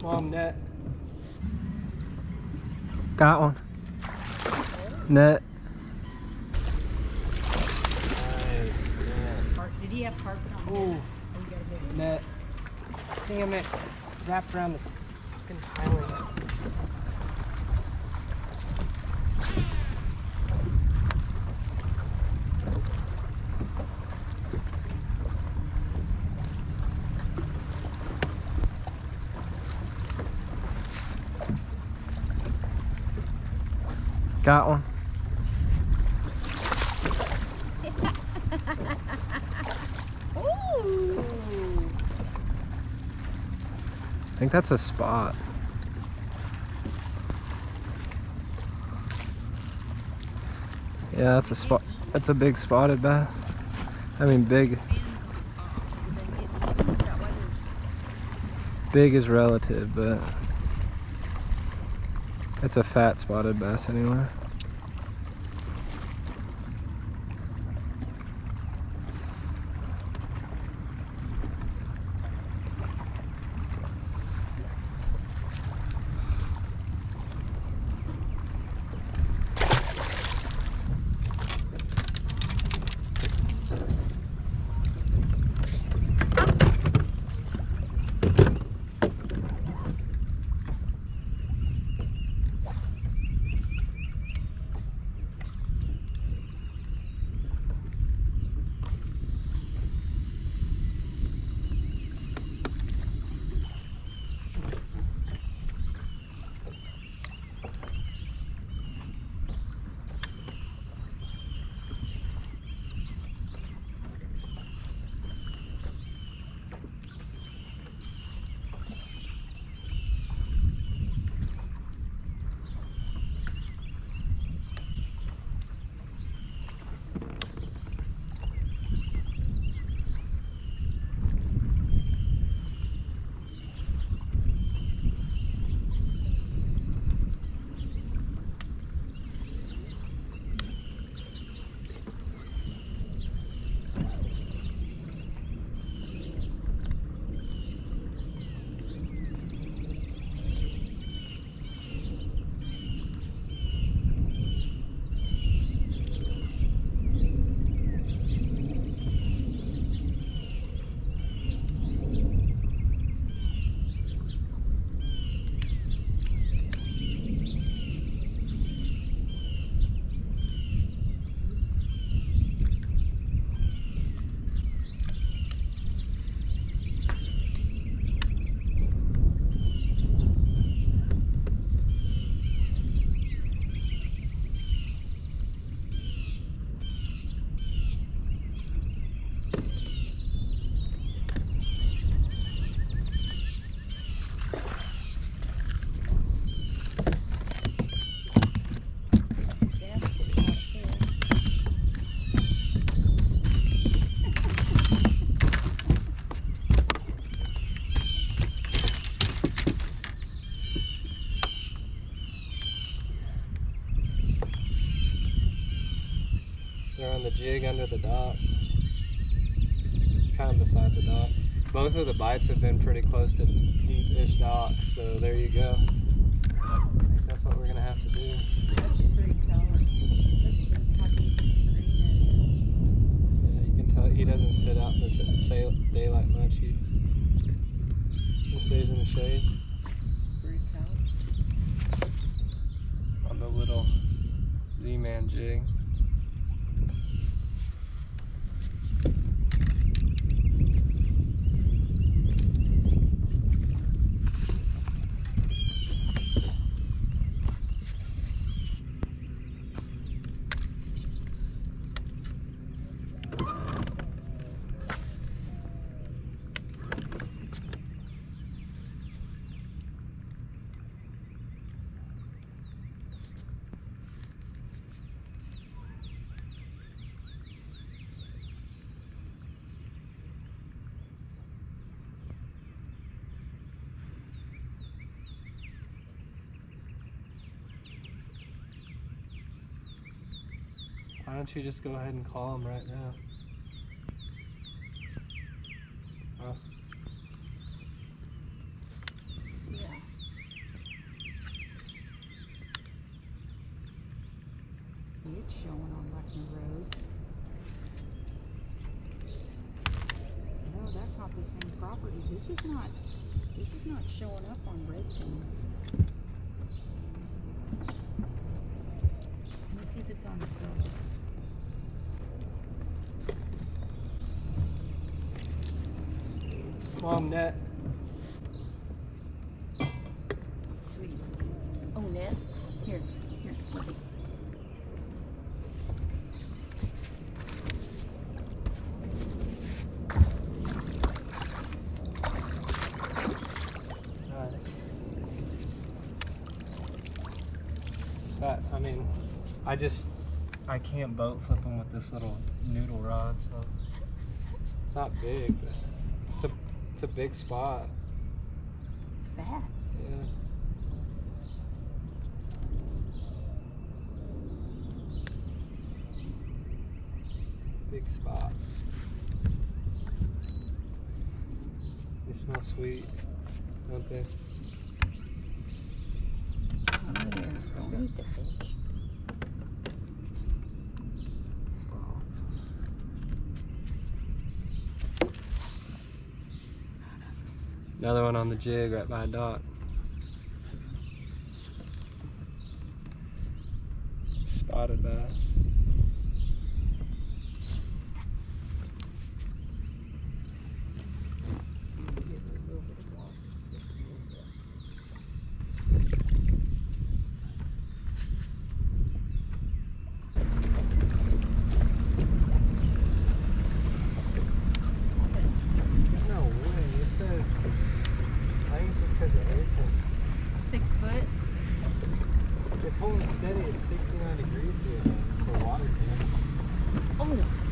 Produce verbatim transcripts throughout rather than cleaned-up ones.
Mom, net. Got one. Net. Nice. Yeah. Did he have carpet on? Ooh. Oh, you got a big one. Net. Damn it. Wrapped around the fucking tiling. Got one. Ooh. I think that's a spot. Yeah, that's a spot. That's a big spotted bass. I mean, big. Big is relative, but it's a fat spotted bass anyway. They're on the jig under the dock. Kind of beside the dock. Both of the bites have been pretty close to deep-ish docks, so there you go. I think that's what we're gonna have to do. That's a pretty color. That's happy green. Yeah, you can tell he doesn't sit out in the daylight much. He, he stays in the shade. Pretty color. On the little Z-Man jig. Why don't you just go ahead and call him right now? Huh? Yeah. it's showing on Buckner Road. No, that's not the same property. This is not, this is not showing up on Redfin. Let me see if it's on the phone. Mom, net. Sweet. Oh, net? Here, here, look. But, I mean, I just, I can't boat flip them with this little noodle rod, so it's not big, but it's a, it's a big spot. It's fat. Yeah. Big spots. They smell sweet, don't they? Oh, there. Don't eat the fish. Spots. Another one on the jig right by dock. Spotted bass. No way, it says, I think it's just because of air temp. Six foot. It's holding steady at sixty-nine degrees here though, for water temp. Oh.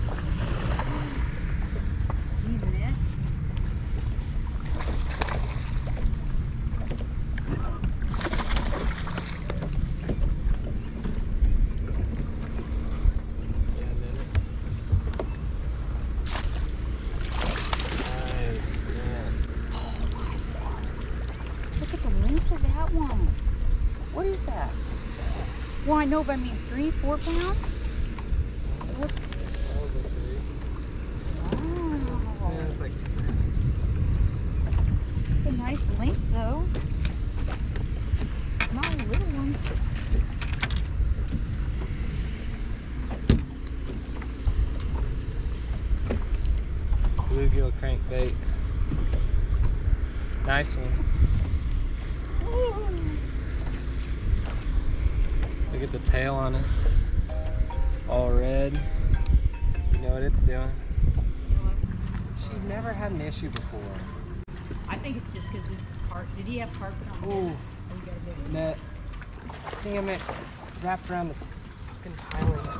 Even it. Yeah, a minute. Nice, yeah. Look at the length of that one. What is that? Well, I know, but I mean three, four pounds? What? Probably three. Wow. Yeah, it's like It's a nice length, though. Not a little one. bluegill crankbait. Nice one. Look at the tail on it. All red. You know what it's doing. She's never had an issue before. I think it's just because this is carpet. Did he have carpet on? Oh, Oh, you got a big one. net. Damn it. Wrapped around the fucking piling.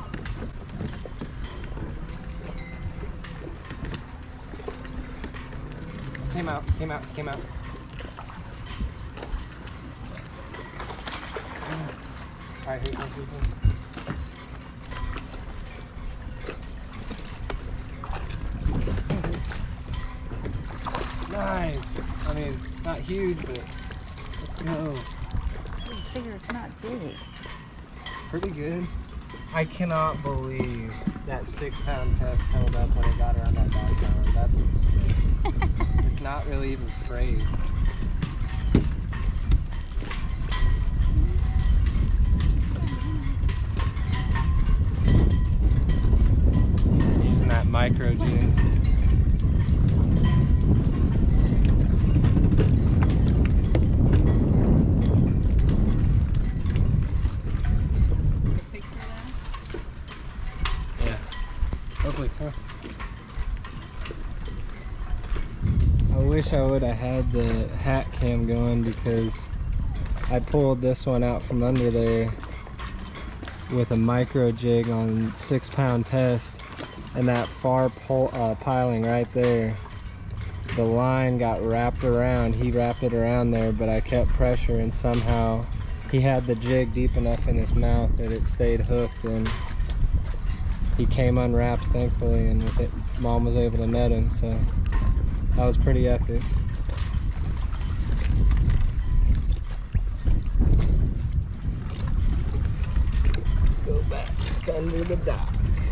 Came out, came out, came out. Alright, here comes, here comes. Nice. I mean, not huge, but let's go. I figure it's not big. Pretty good. I cannot believe that six pound test held up when it got around that back island. That's insane. It's not really even frayed. Using that micro jig. Hopefully, huh? I wish I would have had the hat cam going because I pulled this one out from under there with a micro jig on six pound test, and that far pole, uh, piling right there, the line got wrapped around. He wrapped it around there, but I kept pressure and somehow he had the jig deep enough in his mouth that it stayed hooked, and he came unwrapped thankfully, and was it, Mom was able to net him, so that was pretty epic. Go back. back under the dock.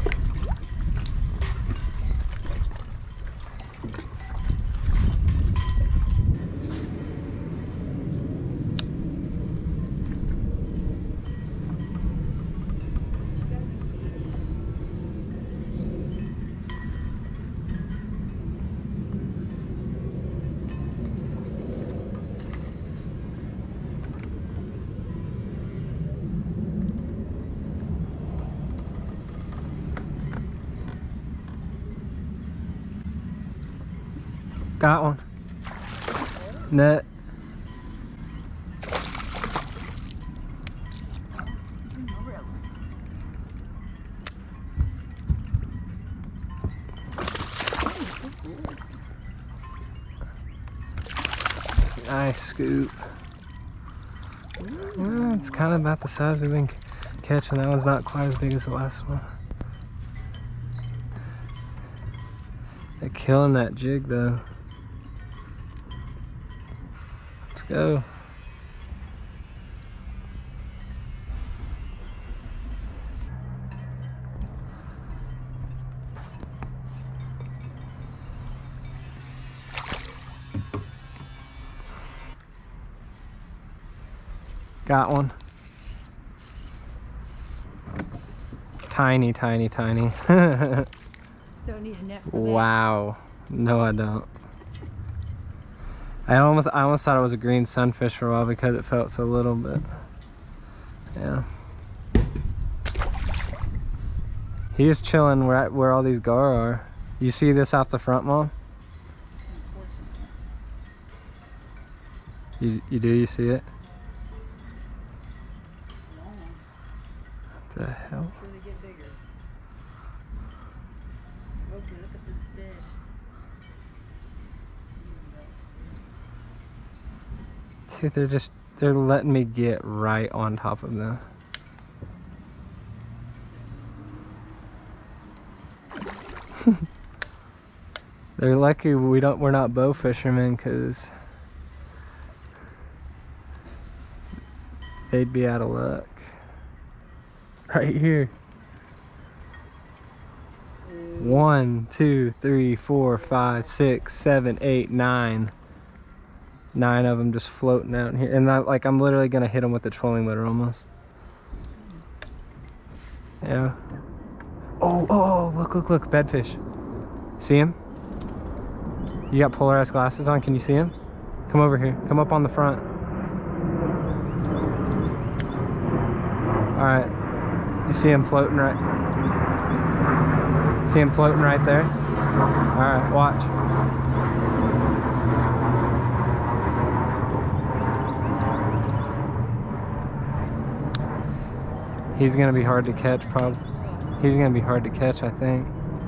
Got one. Net. Nice scoop. Yeah, it's kind of about the size we've been catching. That one's not quite as big as the last one. They're killing that jig though. Let's go. Got one. Tiny, tiny, tiny. Don't need a net for that. Wow. No, I don't. I almost, I almost thought it was a green sunfish for a while because it felt so little, but yeah. He is chilling where where all these gar are. You see this off the front, Mom? You you do? You see it? What the hell? It's gonna get bigger. Okay, look at this fish. Dude, they're just, they're letting me get right on top of them. They're lucky we don't, we're not bow fishermen, because they'd be out of luck. Right here. One, two, three, four, five, six, seven, eight, nine. Nine of them just floating out here. And I, like, I'm literally gonna hit them with the trolling motor almost. Yeah. Oh, oh, oh, look, look, look, bedfish. See him? You got polarized glasses on, can you see him? Come over here, come up on the front. All right. You see him floating right? See him floating right there? All right, watch. He's gonna be hard to catch, probably. He's gonna be hard to catch, I think.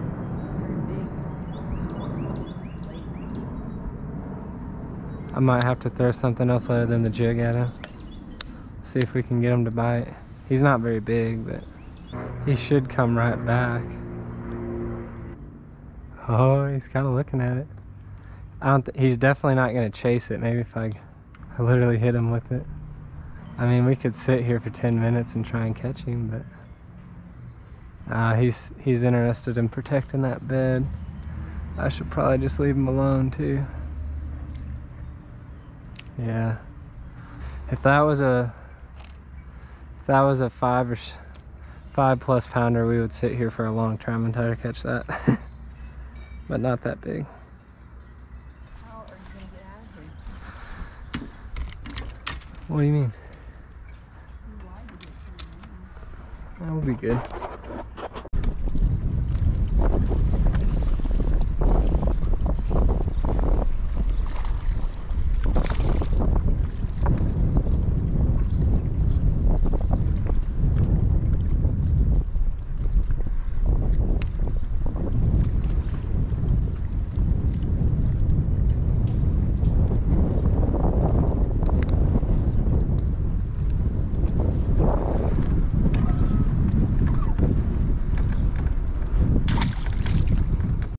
I might have to throw something else other than the jig at him. See if we can get him to bite. He's not very big, but he should come right back. Oh, he's kind of looking at it. I don't. Th he's definitely not going to chase it. Maybe if I, I literally hit him with it. I mean, we could sit here for ten minutes and try and catch him, but uh, he's he's interested in protecting that bed. I should probably just leave him alone too. Yeah. If that was a If that was a five or five plus pounder, we would sit here for a long time and try to catch that. But not that big. How are you gonna get out of here? What do you mean? That will be good.